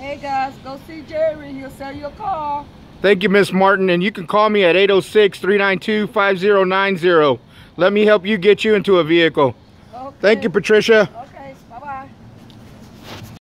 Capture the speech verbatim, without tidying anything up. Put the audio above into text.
Hey guys, go see Jerry. He'll sell you a car. Thank you, Miss Martin. And you can call me at eight oh six, three nine two, five oh nine oh. Let me help you get you into a vehicle. Okay. Thank you, Patricia. Okay.